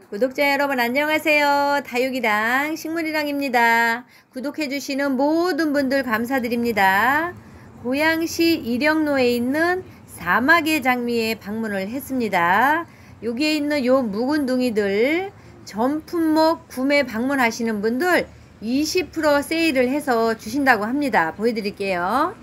구독자 여러분 안녕하세요. 다육이랑 식물이랑입니다. 구독해주시는 모든 분들 감사드립니다. 고양시 일영로에 있는 사막의 장미에 방문을 했습니다. 여기에 있는 요 묵은둥이들 전품목 구매 방문하시는 분들 20% 세일을 해서 주신다고 합니다. 보여드릴게요.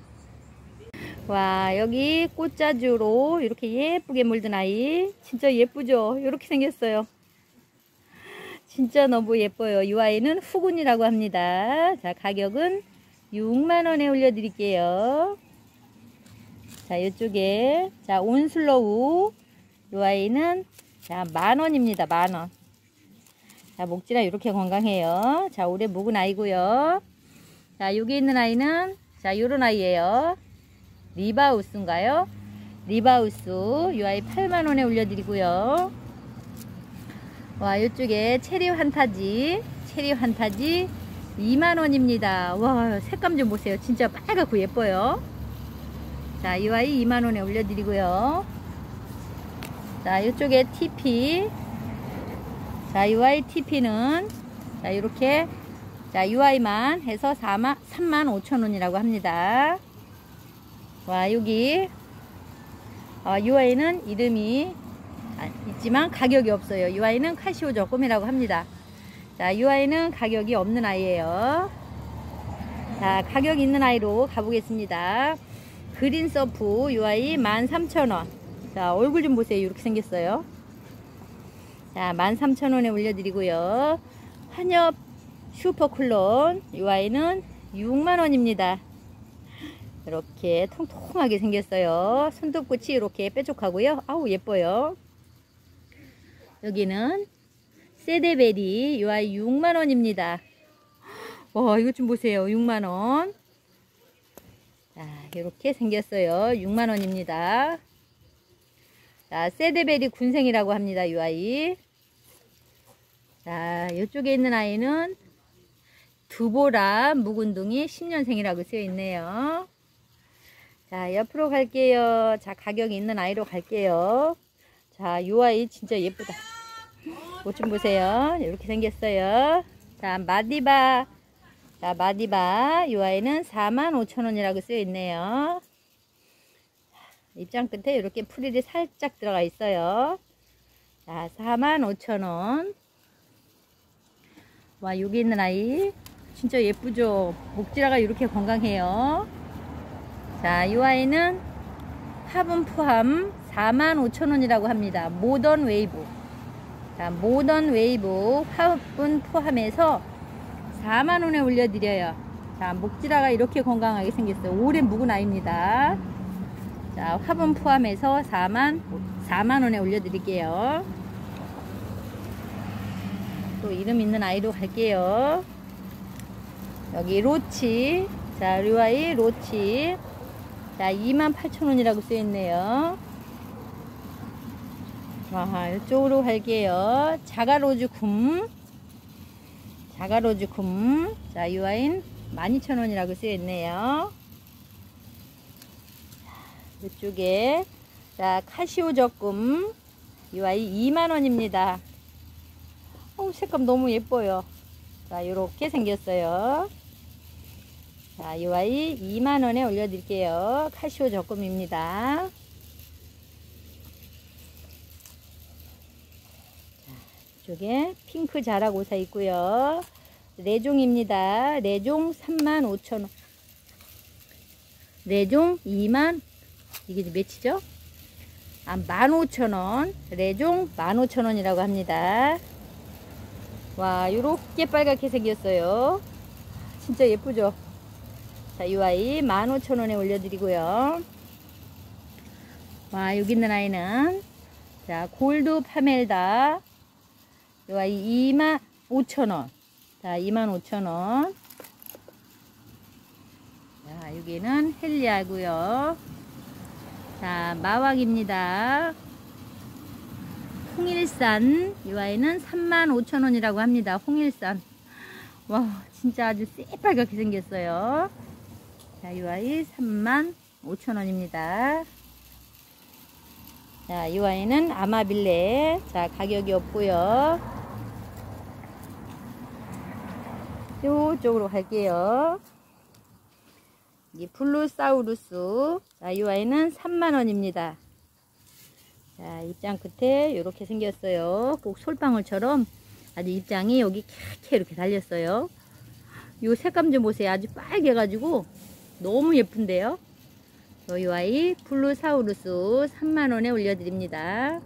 와, 여기 꽃자주로 이렇게 예쁘게 물든 아이 진짜 예쁘죠? 이렇게 생겼어요. 진짜 너무 예뻐요. 이 아이는 후군이라고 합니다. 자, 가격은 6만원에 올려드릴게요. 자, 이쪽에 자 온슬로우 이 아이는 자 만원입니다. 만원. 자, 목지랑 이렇게 건강해요. 자, 올해 묵은 아이고요. 자, 여기 있는 아이는 자 요런 아이예요. 리바우스인가요? 리바우스 이 아이 8만원에 올려드리고요. 와, 이쪽에 체리 환타지 2만원입니다. 와, 색감 좀 보세요. 진짜 빨갛고 예뻐요. 자, 이 아이 2만원에 올려드리고요. 자, 이쪽에 TP 자, 이 아이 TP는 자 이렇게 자 이 아이만 해서 35,000원이라고 합니다. 와, 여기 이 아이는 이름이 있지만 가격이 없어요. 이 아이는 카시오 조금이라고 합니다. 자, 이 아이는 가격이 없는 아이예요. 자, 가격 있는 아이로 가보겠습니다. 그린 서프 이 아이 13,000원. 자, 얼굴 좀 보세요. 이렇게 생겼어요. 자, 13,000원에 올려드리고요. 한엽 슈퍼쿨론 이 아이는 6만원입니다. 이렇게 통통하게 생겼어요. 손톱끝이 이렇게 뾰족하고요. 아우, 예뻐요. 여기는 세데베리 이 아이 6만원입니다. 와, 이것 좀 보세요. 6만원. 자, 이렇게 생겼어요. 6만원입니다. 자, 세데베리 군생이라고 합니다. 이 아이. 자, 이쪽에 있는 아이는 두보라 묵은둥이 10년생이라고 쓰여 있네요. 자, 옆으로 갈게요. 자, 가격이 있는 아이로 갈게요. 자, 이 아이 진짜 예쁘다. 옷 좀 보세요. 이렇게 생겼어요. 자, 마디바. 자, 마디바. 이 아이는 45,000원이라고 쓰여 있네요. 입장 끝에 이렇게 프릴이 살짝 들어가 있어요. 자, 45,000원. 와, 여기 있는 아이 진짜 예쁘죠? 목지라가 이렇게 건강해요. 자, 이 아이는 화분 포함 45,000원이라고 합니다. 모던 웨이브. 자, 모던 웨이브 화분 포함해서 4만원에 올려드려요. 자, 목지라가 이렇게 건강하게 생겼어요. 올해 묵은 아이입니다. 자, 화분 포함해서 4만원에 올려드릴게요. 또 이름 있는 아이로 갈게요. 여기 로치. 자, 이 아이 로치. 자, 28,000원이라고 쓰여있네요. 와, 이쪽으로 갈게요. 자가로즈 쿰. 자가로즈 쿰. 자, 이 아이는 12,000원이라고 쓰여있네요. 이쪽에 자 카시오 적금 이 아이 2만원입니다. 색감 너무 예뻐요. 자, 이렇게 생겼어요. 자, 이 아이 2만원에 올려드릴게요. 카시오 적금입니다. 자, 이쪽에 핑크 자라고사 있고요. 레종입니다. 레종 35,000원. 레종 2만 이게 몇이죠? 15,000원. 레종 15,000원이라고 합니다. 와, 요렇게 빨갛게 생겼어요. 진짜 예쁘죠? 자, 이 아이 15,000원에 올려드리고요. 와, 여기 있는 아이는 자 골드 파멜다 이 아이 25,000원. 자, 25,000원. 자, 여기는 헬리아고요. 자, 마왁입니다. 홍일산 이 아이는 35,000원이라고 합니다. 홍일산. 와, 진짜 아주 새빨갛게 생겼어요. 자, 이 아이 35,000원입니다. 자, 이 아이는 아마빌레. 자, 가격이 없고요. 이쪽으로 갈게요. 이 블루사우루스. 자, 이 아이는 3만원입니다. 자, 입장 끝에 이렇게 생겼어요. 꼭 솔방울처럼 아주 입장이 여기 캬캬 이렇게 달렸어요. 이 색감 좀 보세요. 아주 빨개가지고 너무 예쁜데요. 이 아이 블루사우루스 3만원에 올려드립니다.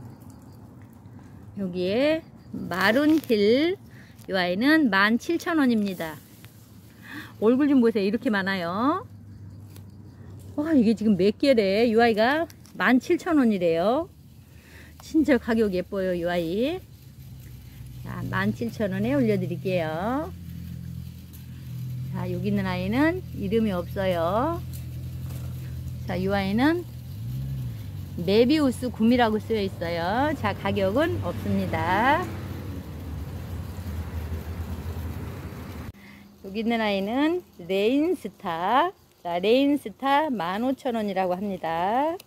여기에 마룬힐. 이 아이는 17,000원입니다. 얼굴 좀 보세요. 이렇게 많아요. 와, 이게 지금 몇 개래. 이 아이가 17,000원이래요. 진짜 가격 예뻐요. 이 아이. 자, 17,000원에 올려드릴게요. 자, 여기 있는 아이는 이름이 없어요. 자, 이 아이는 메비우스 굼이라고 쓰여 있어요. 자, 가격은 없습니다. 여기 있는 아이는 레인스타. 자, 레인스타 15,000원이라고 합니다.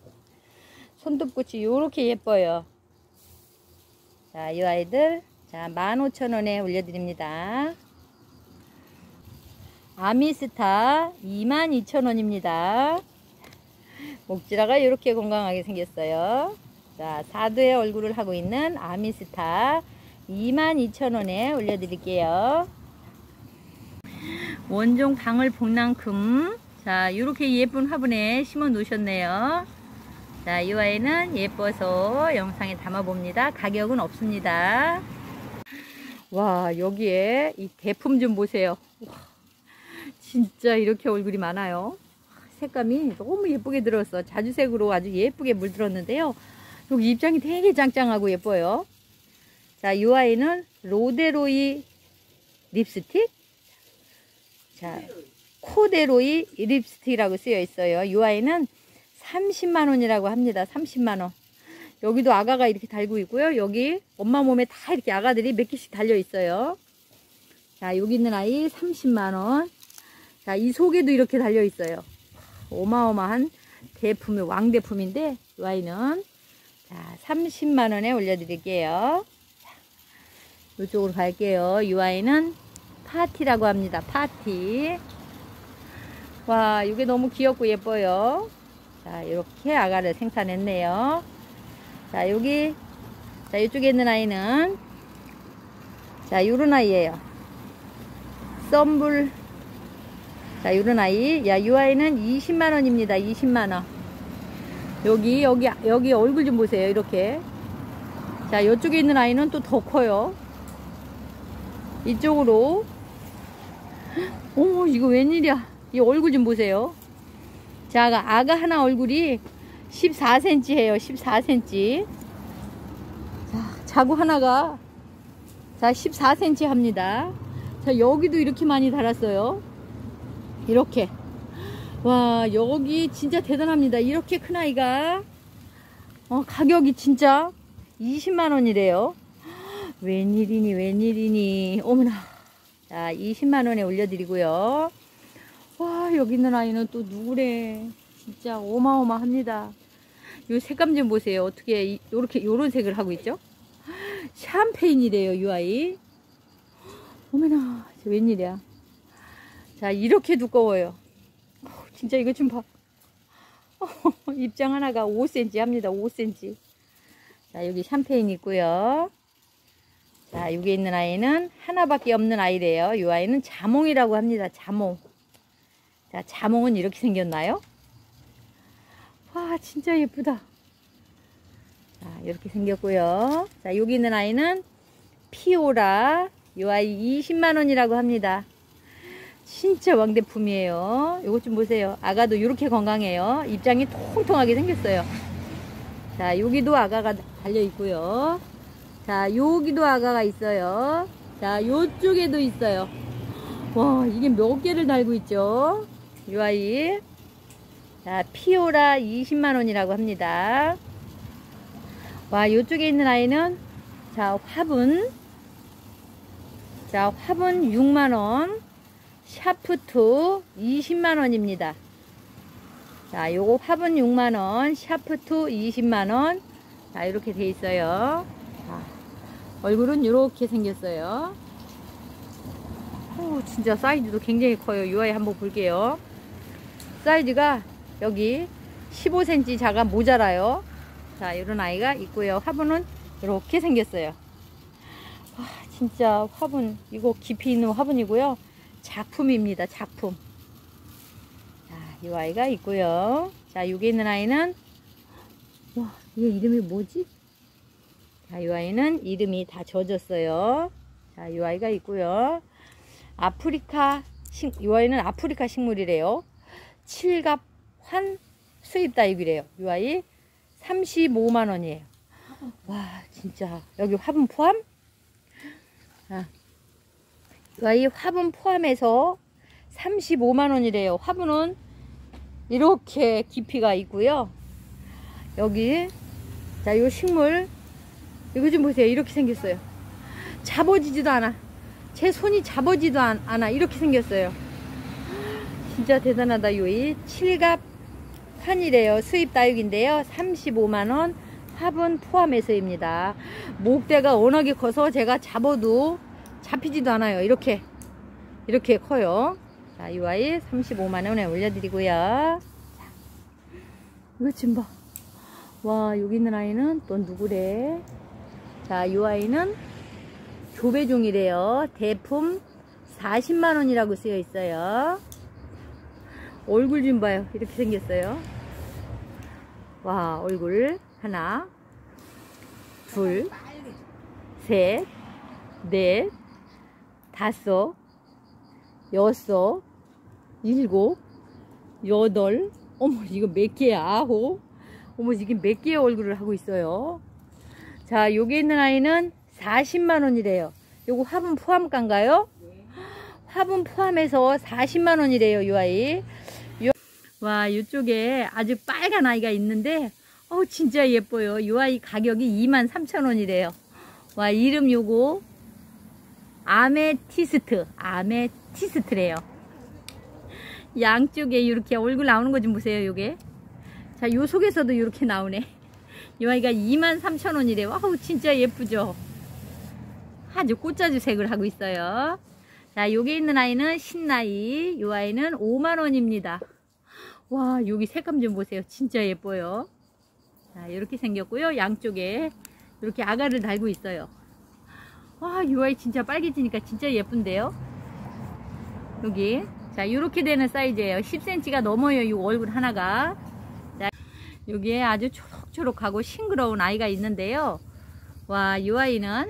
손톱끝이 요렇게 예뻐요. 자, 이 아이들 자 15,000원에 올려드립니다. 아미스타 22,000원입니다. 목지라가 이렇게 건강하게 생겼어요. 자, 4도의 얼굴을 하고 있는 아미스타 22,000원에 올려드릴게요. 원종 방울 복랑금. 자, 이렇게 예쁜 화분에 심어 놓으셨네요. 자, 이 아이는 예뻐서 영상에 담아 봅니다. 가격은 없습니다. 와, 여기에 이 대품 좀 보세요. 와, 진짜 이렇게 얼굴이 많아요. 색감이 너무 예쁘게 들었어. 자주색으로 아주 예쁘게 물들었는데요. 여기 입장이 되게 짱짱하고 예뻐요. 자, 이 아이는 로데로이 립스틱. 자, 코데로이 립스틱이라고 쓰여 있어요. 이 아이는 30만원이라고 합니다. 30만원. 여기도 아가가 이렇게 달고 있고요. 여기 엄마 몸에 다 이렇게 아가들이 몇 개씩 달려 있어요. 자, 여기 있는 아이 30만원. 자, 이 속에도 이렇게 달려 있어요. 어마어마한 대품의 왕대품인데 이 아이는 자 30만원에 올려드릴게요. 자, 이쪽으로 갈게요. 이 아이는 파티라고 합니다. 파티. 와, 이게 너무 귀엽고 예뻐요. 자, 이렇게 아가를 생산했네요. 자, 여기 자 이쪽에 있는 아이는 자 요런 아이예요. 썸불. 자, 요런 아이. 야, 이 아이는 20만원입니다. 20만원. 여기 얼굴 좀 보세요. 이렇게. 자, 이쪽에 있는 아이는 또 더 커요. 이쪽으로. 어머, 이거 웬일이야. 이 얼굴 좀 보세요. 자, 아가 하나 얼굴이 14cm 해요. 14cm. 자, 자구 하나가 자 14cm 합니다. 자, 여기도 이렇게 많이 달았어요. 이렇게. 와, 여기 진짜 대단합니다. 이렇게 큰 아이가 가격이 진짜 20만원이래요. 웬일이니 웬일이니. 어머나. 자, 20만원에 올려드리고요. 와, 여기 있는 아이는 또 누구래. 진짜 어마어마합니다. 요 색감 좀 보세요. 어떻게 요렇게 요런 색을 하고 있죠. 샴페인이래요. 이 아이. 어머나, 웬일이야. 자, 이렇게 두꺼워요. 진짜 이거 좀 봐. 입장 하나가 5cm 합니다. 5cm. 자, 여기 샴페인 있고요. 자, 여기 있는 아이는 하나밖에 없는 아이래요. 이 아이는 자몽이라고 합니다. 자몽. 자, 자몽은 이렇게 생겼나요? 와, 진짜 예쁘다. 자, 이렇게 생겼고요. 자, 여기 있는 아이는 피오라. 이 아이 20만원이라고 합니다. 진짜 왕대품이에요. 요것 좀 보세요. 아가도 이렇게 건강해요. 입장이 통통하게 생겼어요. 자, 여기도 아가가 달려 있고요. 자, 여기도 아가가 있어요. 자, 요쪽에도 있어요. 와, 이게 몇 개를 달고 있죠? 이 아이. 자, 피오라 20만원이라고 합니다. 와, 요쪽에 있는 아이는 자, 화분. 자, 화분 6만원. 샤프트 20만원입니다. 자, 요거 화분 6만원, 샤프트 20만원. 자, 이렇게 돼 있어요. 자, 얼굴은 이렇게 생겼어요. 오, 진짜 사이즈도 굉장히 커요. 이 아이 한번 볼게요. 사이즈가 여기 15cm 자가 모자라요. 자, 이런 아이가 있고요. 화분은 이렇게 생겼어요. 와, 진짜 화분, 이거 깊이 있는 화분이고요. 작품입니다. 작품. 자, 이 아이가 있고요. 자, 여기 있는 아이는, 와, 이게 이름이 뭐지? 자, 이 아이는 이름이 다 젖었어요. 자, 이 아이가 있고요. 이 아이는 아프리카 식물이래요. 칠갑 환 수입 다육이래요. 이 아이 35만원이에요. 와, 진짜 여기 화분 포함? 아, 이 아이 화분 포함해서 35만원이래요. 화분은 이렇게 깊이가 있고요. 여기, 자, 요 식물 이거 좀 보세요. 이렇게 생겼어요. 잡아지지도 않아. 제 손이 잡아지도 않아. 이렇게 생겼어요. 진짜 대단하다. 요이 칠갑 환이래요. 수입 다육인데요. 35만원 화분 포함해서입니다. 목대가 워낙에 커서 제가 잡아도 잡히지도 않아요. 이렇게 커요. 자, 이 아이 35만원에 올려드리고요. 자, 이거 좀 봐. 와, 여기 있는 아이는 또 누구래? 자, 이 아이는 조배종이래요. 대품 40만원이라고 쓰여 있어요. 얼굴 좀 봐요. 이렇게 생겼어요. 와, 얼굴 하나, 둘, 셋, 넷, 다섯, 여섯, 일곱, 여덟. 어머, 이거 몇 개야? 아홉. 어머, 이게 몇 개의 얼굴을 하고 있어요. 자, 여기 있는 아이는 40만원이래요. 요거 화분 포함가인가요? 화분 포함해서 40만원이래요. 이 아이. 와, 이쪽에 아주 빨간 아이가 있는데 진짜 예뻐요. 이 아이 가격이 23,000원이래요. 와, 이름 요거 아메티스트래요. 양쪽에 이렇게 얼굴 나오는 거 좀 보세요. 요게. 자, 요 속에서도 이렇게 나오네. 이 아이가 23,000원이래요. 아우, 진짜 예쁘죠? 아주 꽃자주 색을 하고 있어요. 자, 여기 있는 아이는 신나이. 이 아이는 5만원입니다. 와, 여기 색감 좀 보세요. 진짜 예뻐요. 자, 이렇게 생겼고요. 양쪽에 이렇게 아가를 달고 있어요. 와, 이 아이 진짜 빨개지니까 진짜 예쁜데요. 여기. 자, 이렇게 되는 사이즈예요. 10cm가 넘어요. 이 얼굴 하나가. 자, 여기에 아주 초록초록하고 싱그러운 아이가 있는데요. 와, 이 아이는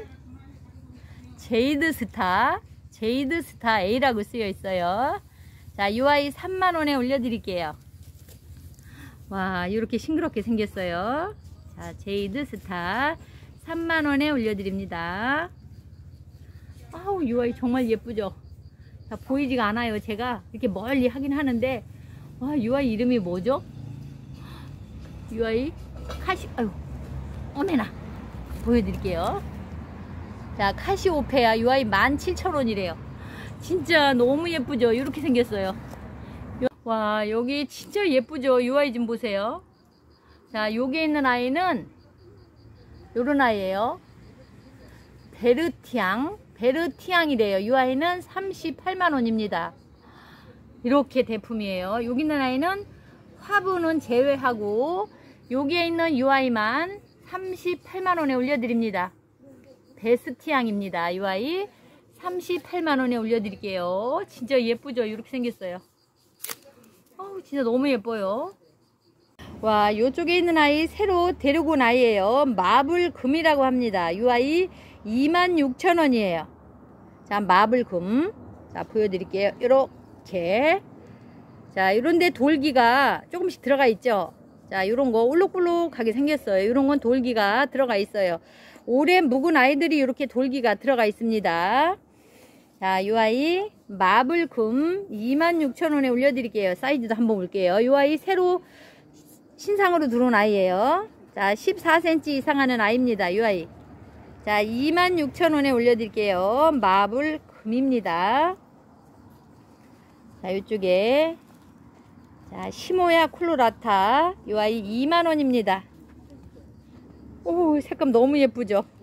제이드스타 A라고 쓰여 있어요. 자, 이 아이 3만원에 올려드릴게요. 와, 이렇게 싱그럽게 생겼어요. 자, 제이드스타 3만원에 올려드립니다. 아우, 이 아이 정말 예쁘죠? 자, 보이지가 않아요. 제가 이렇게 멀리 하긴 하는데, 와, 이 아이 이름이 뭐죠? 이 아이 아유, 어메나. 보여드릴게요. 자, 카시오페아. 이 아이 17,000원이래요. 진짜 너무 예쁘죠? 이렇게 생겼어요. 와, 여기 진짜 예쁘죠? 이 아이 좀 보세요. 자, 여기 있는 아이는 요런 아이예요. 베르티앙이래요. 이 아이는 38만원입니다. 이렇게 대품이에요. 여기 있는 아이는 화분은 제외하고 여기에 있는 이 아이만 38만원에 올려드립니다. 베스티앙입니다. 이 아이 38만원에 올려드릴게요. 진짜 예쁘죠? 이렇게 생겼어요. 진짜 너무 예뻐요. 와, 요쪽에 있는 아이 새로 데리고 온 아이예요. 마블금이라고 합니다. 이 아이 26,000원이에요. 자, 마블금. 자, 보여드릴게요. 이렇게. 자, 이런데 돌기가 조금씩 들어가 있죠. 자, 요런거 울룩불룩하게 생겼어요. 요런건 돌기가 들어가 있어요. 오래 묵은 아이들이 이렇게 돌기가 들어가 있습니다. 자, 이 아이 마블금 26,000원에 올려드릴게요. 사이즈도 한번 볼게요. 이 아이 새로 신상으로 들어온 아이예요. 자, 14cm 이상 하는 아이입니다. 이 아이. 자, 26,000원에 올려드릴게요. 마블금입니다. 자, 이쪽에 자, 시모야 콜로라타. 이 아이 2만원입니다. 오, 색감 너무 예쁘죠?